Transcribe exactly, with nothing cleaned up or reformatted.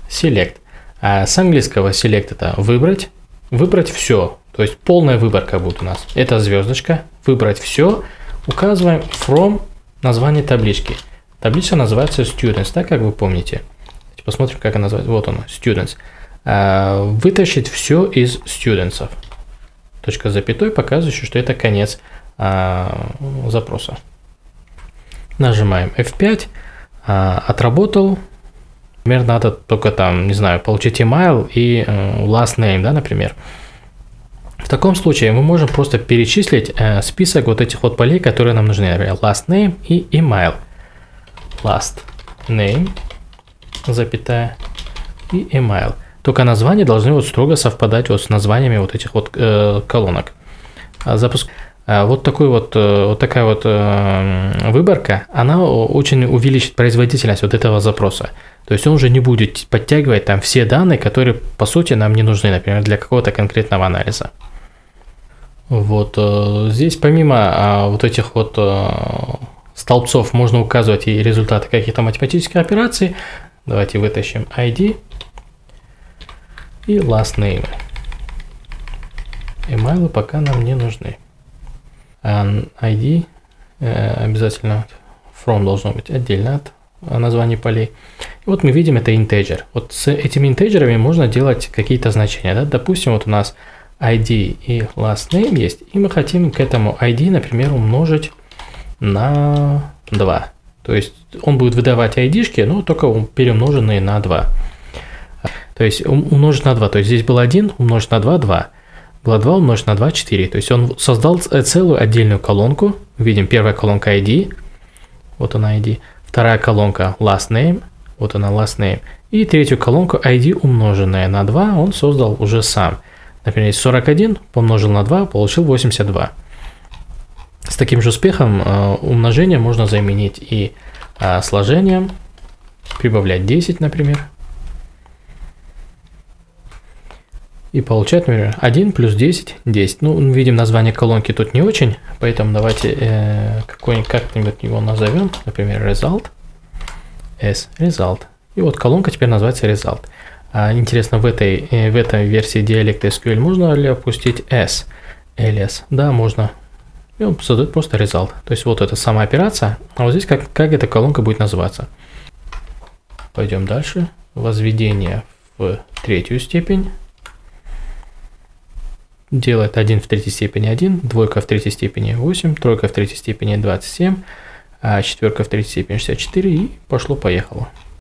select. А с английского select это выбрать, выбрать все. То есть полная выборка будет у нас. Это звездочка, выбрать все. Указываем from название таблички. Таблица называется students, так как вы помните. Посмотрим, как она называется. Вот она, students. А, вытащить все из students. Точка запятой, показывающая, что это конец а, запроса. Нажимаем эф пять. А, отработал. Например, надо только там, не знаю, получить email и э, last name, да, например. В таком случае мы можем просто перечислить э, список вот этих вот полей, которые нам нужны. Например, last name и email. Last name, запятая, и email. Только названия должны вот строго совпадать вот с названиями вот этих вот э, колонок. Запуск. Вот, такой вот, вот такая вот э, выборка, она очень увеличит производительность вот этого запроса. То есть он уже не будет подтягивать там все данные, которые по сути нам не нужны, например, для какого-то конкретного анализа. Вот э, здесь помимо э, вот этих вот э, столбцов можно указывать и результаты каких-то математических операций. Давайте вытащим ай ди и last name. Email пока нам не нужны. ай ди э, обязательно from должно быть отдельно от названия полей. И вот мы видим это integer. Вот с этими интеджерами можно делать какие-то значения. Да? Допустим, вот у нас ай ди и last name есть, и мы хотим к этому ай ди, например, умножить на два. То есть он будет выдавать ай ди-шки, но только перемноженные на два. То есть умножить на два. То есть здесь был один, умножить на два, два. Было два умножить на два, четыре. То есть он создал целую отдельную колонку. Видим, первая колонка ай ди. Вот она ай ди. Вторая колонка last name. Вот она last name. И третью колонку ай ди, умноженная на два, он создал уже сам. Например, сорок один помножил на два, получил восемьдесят два. С таким же успехом э, умножение можно заменить и э, сложением. Прибавлять десять, например. И получать, например, один плюс десять, десять. Ну, видим, название колонки тут не очень, поэтому давайте э, какой-нибудь как-нибудь его назовем. Например, result. S, result. И вот колонка теперь называется result. А, интересно, в этой, э, в этой версии диалекта эс кью эль можно ли опустить S? ls? Да, можно. И он создает просто result. То есть вот это сама операция. А вот здесь как, как эта колонка будет называться. Пойдем дальше. Возведение в третью степень. Делает один в третьей степени один, двойка в третьей степени восемь, тройка в третьей степени двадцать семь, а четверка в третьей степени шестьдесят четыре, и пошло-поехало.